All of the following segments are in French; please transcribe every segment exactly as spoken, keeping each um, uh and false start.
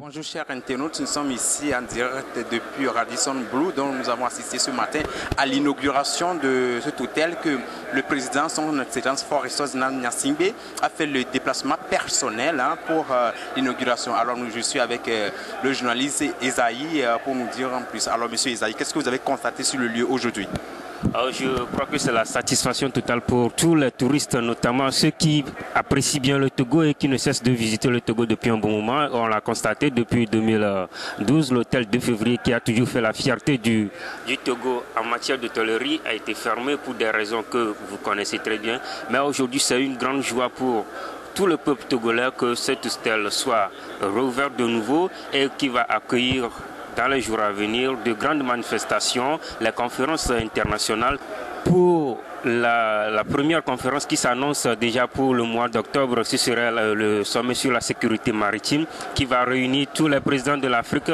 Bonjour chers internautes, nous sommes ici en direct depuis Radisson Blu, dont nous avons assisté ce matin à l'inauguration de cet hôtel que le président, son excellence Forrestos Gnassingbé, a fait le déplacement personnel hein, pour euh, l'inauguration. Alors nous, je suis avec euh, le journaliste Esaïe euh, pour nous dire en plus. Alors monsieur Esaïe, qu'est-ce que vous avez constaté sur le lieu aujourd'hui? Alors, je crois que c'est la satisfaction totale pour tous les touristes, notamment ceux qui apprécient bien le Togo et qui ne cessent de visiter le Togo depuis un bon moment. On l'a constaté depuis deux mille douze, l'hôtel de février qui a toujours fait la fierté du, du Togo en matière d'hôtellerie a été fermé pour des raisons que vous connaissez très bien. Mais aujourd'hui, c'est une grande joie pour tout le peuple togolais que cet hôtel soit rouvert de nouveau et qui va accueillir dans les jours à venir de grandes manifestations, les conférences internationales. Pour la, la première conférence qui s'annonce déjà pour le mois d'octobre, ce serait le, le sommet sur la sécurité maritime qui va réunir tous les présidents de l'Afrique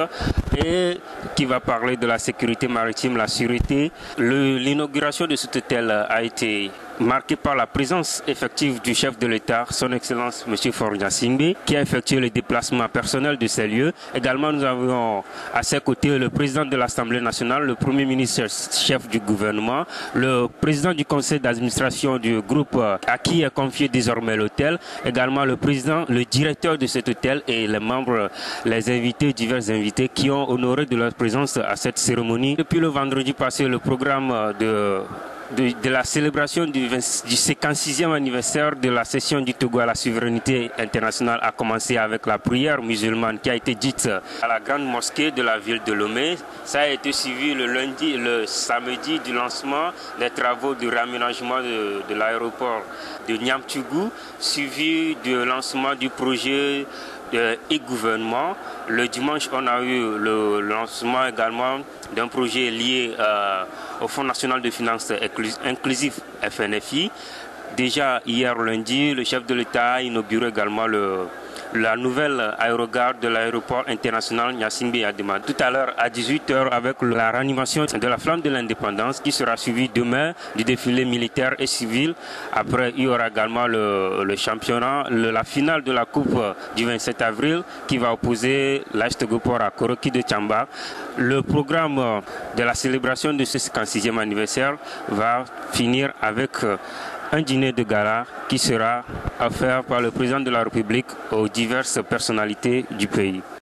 et qui va parler de la sécurité maritime, la sûreté. L'inauguration de cet hôtel a été marquée par la présence effective du chef de l'État, son Excellence M. Forrestos Gnassingbé, qui a effectué le déplacement personnel de ces lieux. Également, nous avons à ses côtés le président de l'Assemblée nationale, le Premier ministre chef du gouvernement, le président du conseil d'administration du groupe à qui est confié désormais l'hôtel, également le président, le directeur de cet hôtel et les membres, les invités, divers invités qui ont honoré de leur présence à cette cérémonie. Depuis le vendredi passé, le programme de De, de la célébration du, du cinquante-sixième anniversaire de la cession du Togo à la souveraineté internationale a commencé avec la prière musulmane qui a été dite à la grande mosquée de la ville de Lomé. Ça a été suivi le lundi, le samedi du lancement des travaux de réaménagement de, de l'aéroport de Niamtougou, suivi du lancement du projet de e-gouvernement. Le dimanche, on a eu le lancement également d'un projet lié euh, au Fonds national de finances inclusif F N F I. Déjà hier lundi, le chef de l'État a inauguré également le, la nouvelle aérogare de l'aéroport international Gnassingbé Adema. Tout à l'heure à dix-huit heures avec la réanimation de la flamme de l'indépendance qui sera suivie demain du défilé militaire et civil. Après, il y aura également le, le championnat, le, la finale de la Coupe du vingt-sept avril qui va opposer l'A S Togoport à Koroki de Tchamba. Le programme de la célébration de ce cinquante-sixième anniversaire va finir avec un dîner de gala qui sera offert par le président de la République aux diverses personnalités du pays.